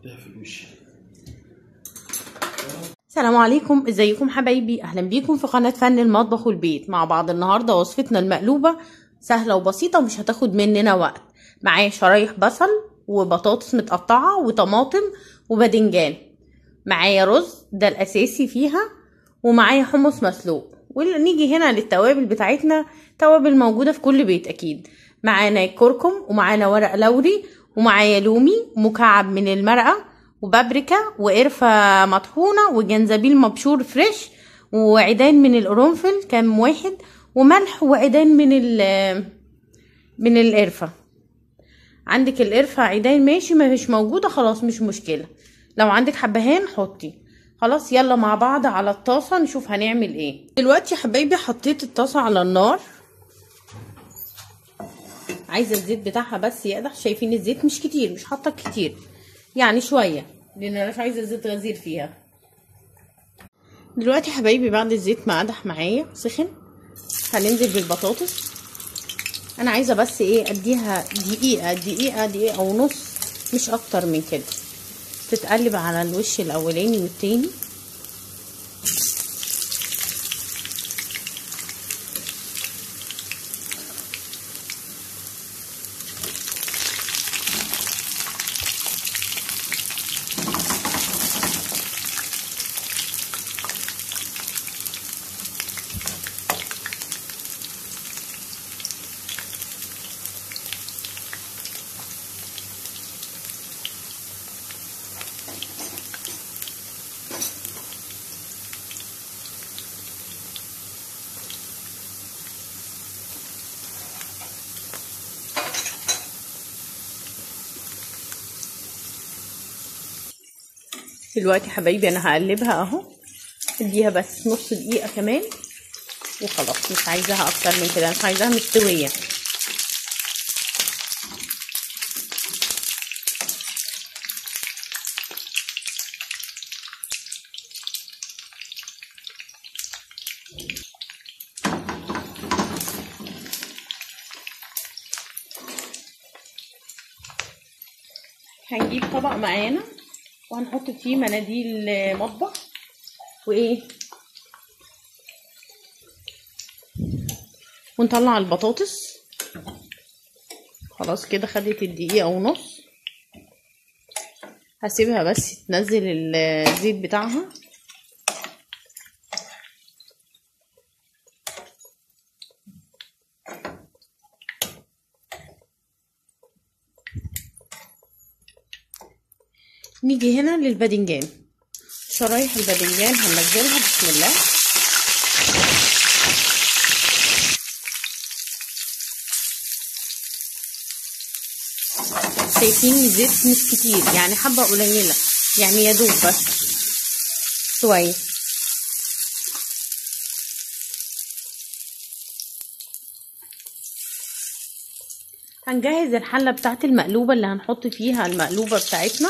السلام عليكم، ازيكم حبايبي؟ اهلا بيكم في قناة فن المطبخ والبيت. مع بعض النهاردة وصفتنا المقلوبة سهلة وبسيطة ومش هتاخد مننا وقت. معايا شرايح بصل وبطاطس متقطعة وطماطم وباذنجان. معايا رز ده الاساسي فيها، ومعايا حمص مسلوق. ونيجي هنا للتوابل بتاعتنا، توابل موجودة في كل بيت اكيد. معانا كركم، ومعانا ورق لوري، ومعايا لومي مكعب من المرقة، وبابريكا، وقرفة مطحونة، وجنزبيل مبشور فريش، وعيدان من القرنفل كام واحد، وملح، وعيدان من القرفة. عندك القرفة عيدان ماشي، ما مش موجودة خلاص مش مشكلة، لو عندك حبهان حطي. خلاص يلا مع بعض على الطاسة نشوف هنعمل ايه. دلوقتي يا حبايبي حطيت الطاسة على النار، عايزة الزيت بتاعها بس يقدح. شايفين الزيت مش كتير، مش حاطة كتير يعني شوية، لان انا مش عايزة الزيت غزير فيها. دلوقتي يا حبايبي بعد الزيت ما قدح معايا سخن، هننزل بالبطاطس. انا عايزة بس ايه اديها دقيقة ونص، مش اكتر من كده، تتقلب على الوش الاولاني والتاني. دلوقتي حبايبي انا هقلبها اهو، اديها بس نص دقيقة كمان وخلاص، مش عايزاها اكتر من كده، مش عايزاها مستوية. هنجيب طبق معانا وهنحط فيه مناديل مطبخ وايه، ونطلع البطاطس. خلاص كده خدت الدقيقة ونص، هسيبها بس تنزل الزيت بتاعها. نيجي هنا للباذنجان، شرايح الباذنجان هننزلها بسم الله. شايفين الزيت مش كتير يعني، حبة قليلة يعني، يدوب بس شوية. هنجهز الحلة بتاعت المقلوبة اللي هنحط فيها المقلوبة بتاعتنا.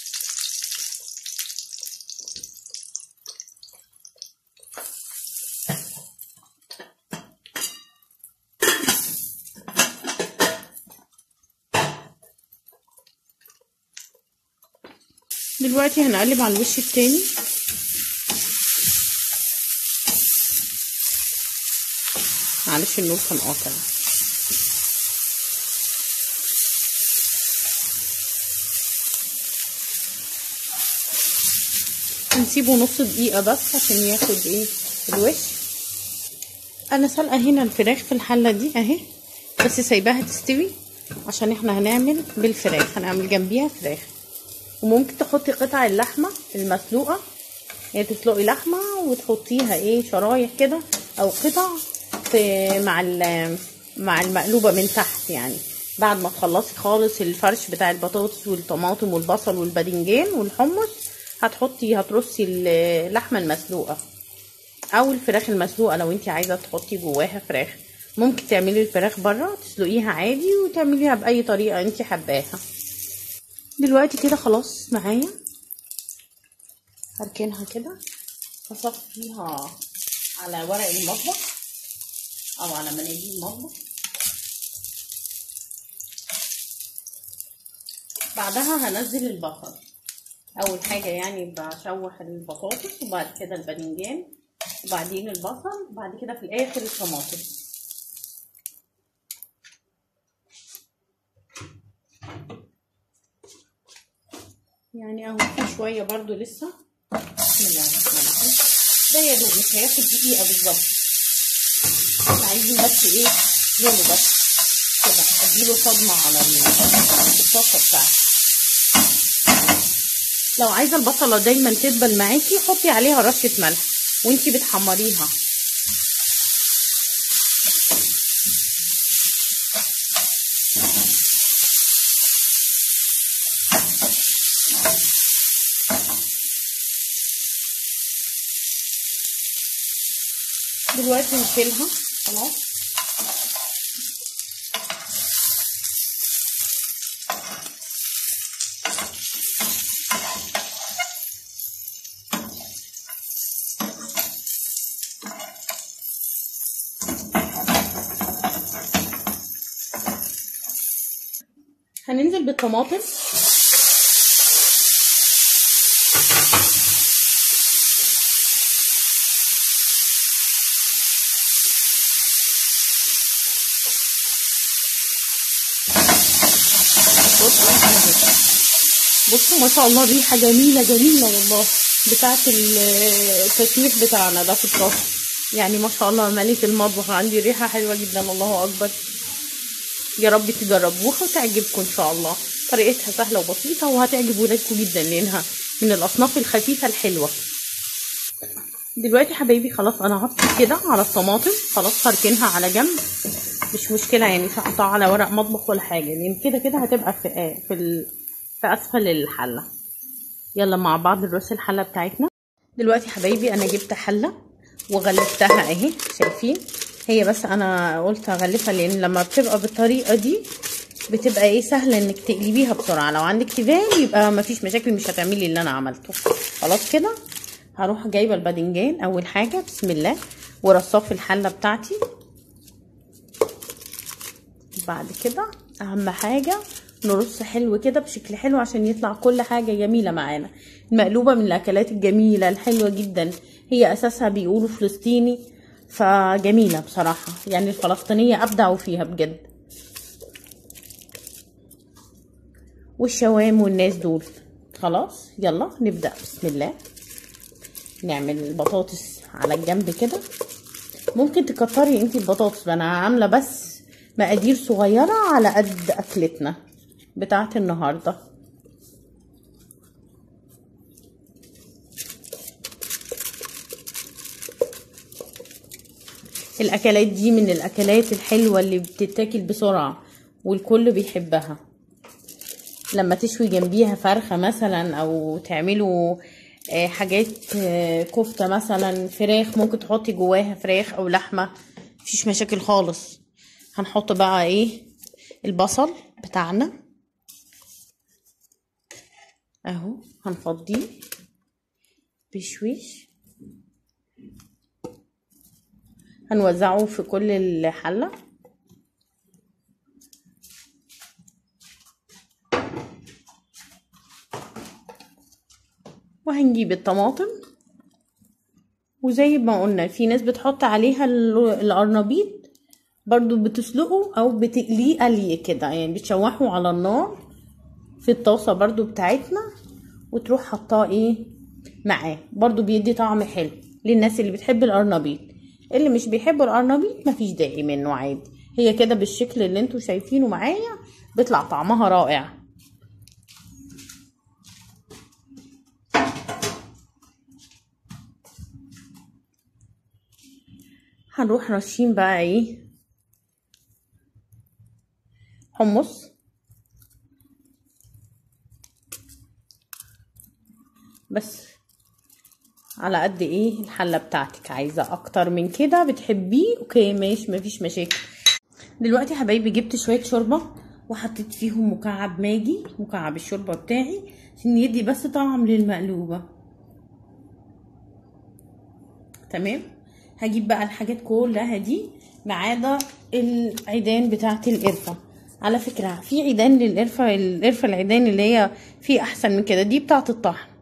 دلوقتي هنقلب على الوش التاني. معلش النور كان قاطع. نسيبه نص دقيقة بس عشان ياخد ايه الوش. انا سلقة هنا الفراخ في الحلة دي اهي، بس سايباها تستوي عشان احنا هنعمل بالفراخ، هنعمل جنبيها فراخ. وممكن تحطي قطع اللحمة المسلوقة، يعني تسلقي لحمة وتحطيها ايه شرايح كده او قطع مع المقلوبة من تحت. يعني بعد ما تخلصي خالص الفرش بتاع البطاطس والطماطم والبصل والباذنجان والحمص، هترصي اللحمة المسلوقة او الفراخ المسلوقة. لو انت عايزة تحطي جواها فراخ، ممكن تعملي الفراخ بره تسلقيها عادي، وتعمليها باي طريقة انت حباها. دلوقتي كده خلاص معايا، هركنها كده، هصفيها على ورق المطبخ او على مناديل المطبخ. بعدها هنزل البصل، اول حاجه يعني بشوح البطاطس وبعد كده الباذنجان وبعدين البصل وبعد كده في الاخر الطماطم. يعني اهو في شويه برضو لسه. بسم الله الرحمن الرحيم. ده يا دوب مش هياخد دقيقه بالظبط. عايزين بس ايه لونه بس كده، اديله صدمه على الطاسه بتاعتي. لو عايزه البصله دايما تدبل معاكي حطي عليها رشه ملح وانتي بتحمريها. دلوقتي نشيلها خلاص. هننزل بالطماطم. بصوا ما شاء الله ريحه جميله جميله والله بتاعه التسويق بتاعنا ده في الطاسه. يعني ما شاء الله ملك المطبخ، عندي ريحه حلوه جدا. الله اكبر. يا رب تجربوها وتعجبكم ان شاء الله. طريقتها سهله وبسيطه وهتعجب ولادكم جدا لانها من الاصناف الخفيفه الحلوه. دلوقتي حبايبي خلاص انا هحط كده على الطماطم، خلاص هركنها على جنب، مش مشكله يعني، مش هحطها على ورق مطبخ ولا حاجه لان كده كده هتبقى في اسفل الحله. يلا مع بعض نرص الحله بتاعتنا. دلوقتي حبايبي انا جبت حله وغلفتها اهي، شايفين؟ هي بس انا قلت اغلفها لان لما بتبقى بالطريقه دي بتبقى ايه سهله انك تقلبيها بسرعه. لو عندك تيفال يبقى مفيش مشاكل، مش هتعملي اللي انا عملته. خلاص كده هروح جايبه الباذنجان اول حاجه بسم الله ورصاه في الحله بتاعتي. بعد كده اهم حاجه نرص حلو كده بشكل حلو عشان يطلع كل حاجه جميله معانا. المقلوبه من الاكلات الجميله الحلوه جدا، هي اساسها بيقولوا فلسطيني، فجميله بصراحه. يعني الفلسطينيه ابدعوا فيها بجد، والشوام والناس دول. خلاص يلا نبدا بسم الله. نعمل البطاطس على الجنب كده. ممكن تكتري انتي البطاطس، انا عامله بس مقادير صغيره على قد اكلتنا بتاعه النهارده. الاكلات دي من الاكلات الحلوه اللي بتتاكل بسرعه والكل بيحبها. لما تشوي جنبيها فرخه مثلا او تعملوا حاجات كفته مثلا، فراخ ممكن تحطي جواها فراخ او لحمه، مفيش مشاكل خالص. هنحط بقى ايه البصل بتاعنا اهو، هنفضيه بشويش، هنوزعه في كل الحله. وهنجيب الطماطم وزي ما قلنا في ناس بتحط عليها القرنبيط برضو، بتسلقه او بتقليه قلي كده، يعني بتشوحه على النار في الطاسه برضو بتاعتنا وتروح حطاه ايه معاه، برضو بيدي طعم حلو للناس اللي بتحب القرنبيط. اللي مش بيحب القرنبيط مفيش داعي منه عادي، هي كده بالشكل اللي انتوا شايفينه معايا بيطلع طعمها رائع. هنروح رشين بقى ايه حمص، بس على قد ايه الحله بتاعتك. عايزه اكتر من كده بتحبيه اوكي ماشي مفيش مشاكل. دلوقتي حبايبي جبت شويه شوربه وحطيت فيهم مكعب ماجي، مكعب الشوربه بتاعي عشان يدي بس طعم للمقلوبه. تمام. هجيب بقى الحاجات كلها دي ما عدا العيدان بتاعه القرفه. على فكره في عيدان للقرفه، القرفه العيدان اللي هي في احسن من كده، دي بتاعه الطحن.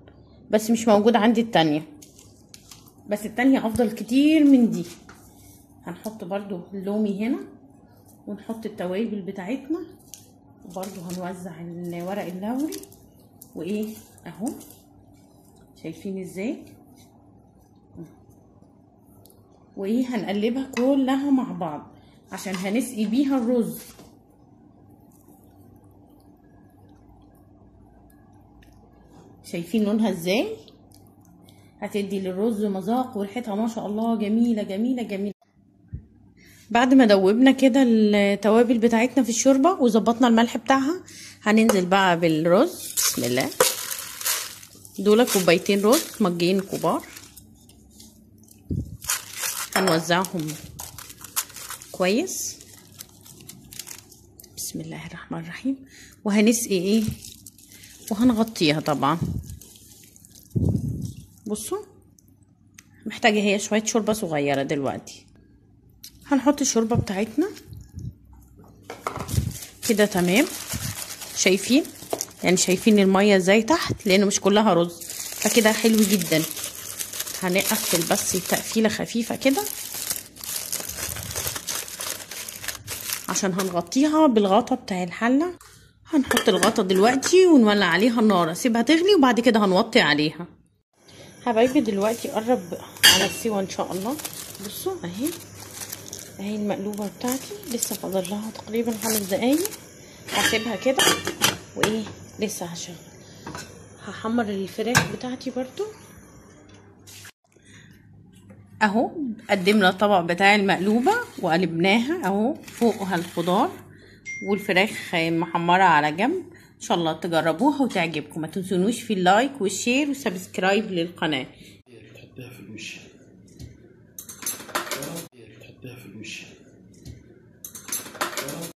بس مش موجود عندي التانية، بس التانية افضل كتير من دي. هنحط برضو اللومي هنا، ونحط التوابل بتاعتنا، وبرضو هنوزع الورق اللوري. وايه اهو، شايفين ازاي؟ وايه هنقلبها كلها مع بعض عشان هنسقي بيها الرز. شايفين لونها ازاي؟ هتدي للرز مذاق وريحتها ما شاء الله جميله جميله جميله. بعد ما دوبنا كده التوابل بتاعتنا في الشوربه وظبطنا الملح بتاعها، هننزل بقى بالرز. بسم الله. دول كوبايتين رز مجين كبار، هنوزعهم كويس. بسم الله الرحمن الرحيم. وهنسقي ايه، وهنغطيها طبعا. بصوا محتاجه هي شويه شوربه صغيره. دلوقتي هنحط الشوربه بتاعتنا كده تمام. شايفين يعني، شايفين الميه ازاي تحت، لانه مش كلها رز، فكده حلو جدا. هنقفل بس تقفيله خفيفه كده عشان هنغطيها بالغطا بتاع الحله. هنحط الغطا دلوقتي ونولع عليها النار، اسيبها تغلي وبعد كده هنوطي عليها. حبايبي دلوقتي قرب على السوا ان شاء الله. بصوا اهي المقلوبه بتاعتي لسه فاضل لها تقريبا 5 دقايق. هسيبها كده وايه لسه هشغل. هحمر الفراخ بتاعتي برضو اهو. قدمنا الطبق بتاع المقلوبه وقلبناها اهو، فوقها الخضار والفراخ محمره على جنب. ان شاء الله تجربوها وتعجبكم. ما تنسونوش في اللايك والشير والسبسكرايب للقناه. تحطيها في الوش.